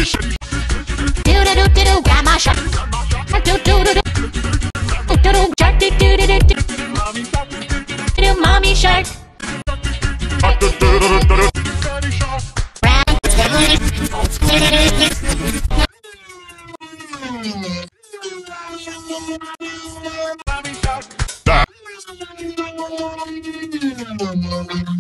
Do do do do do, grandma shark. Do do do do. Do do shark. Do do do do do. Do mommy shark. Mommy shark.